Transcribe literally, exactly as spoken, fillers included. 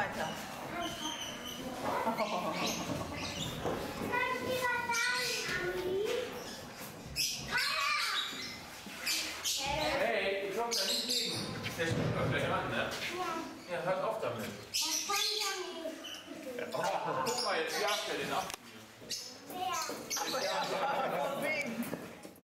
weiter. Hey, ich glaube da nicht liegen. Der stimmt doch gleich an, ne? Ja. Ja, hört auf damit. Das kann ja nicht. Oh, guck mal, jetzt jagt er den ab. Wer? Aber ja.